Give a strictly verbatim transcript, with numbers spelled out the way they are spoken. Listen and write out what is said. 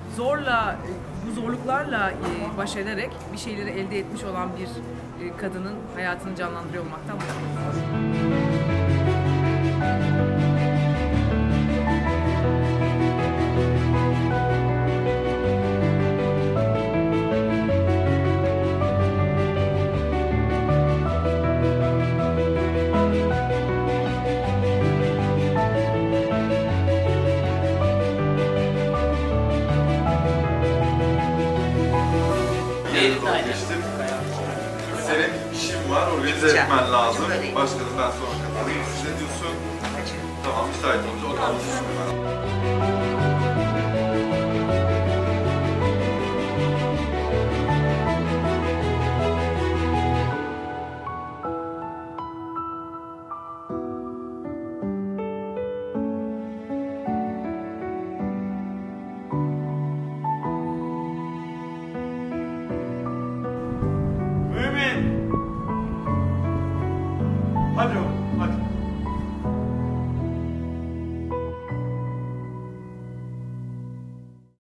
zorla, bu zorluklarla baş ederek bir şeyleri elde etmiş olan bir kadının hayatını canlandırıyor olmaktan mutluyum. Senin işin var, organize etmen lazım. Başkanım ben sonra katılayım. Siz ne diyorsun? Tamam, müsait olunca o zaman hadi oğlum, hadi.